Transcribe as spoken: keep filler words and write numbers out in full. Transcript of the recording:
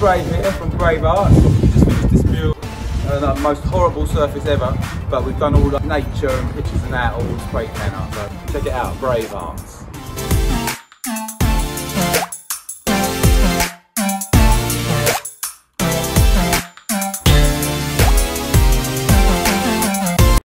Brave here from Brave Arts. We just finished this mural. Uh, the most horrible surface ever, but we've done all the nature and pictures and that all spray can art. So check it out, Brave Arts.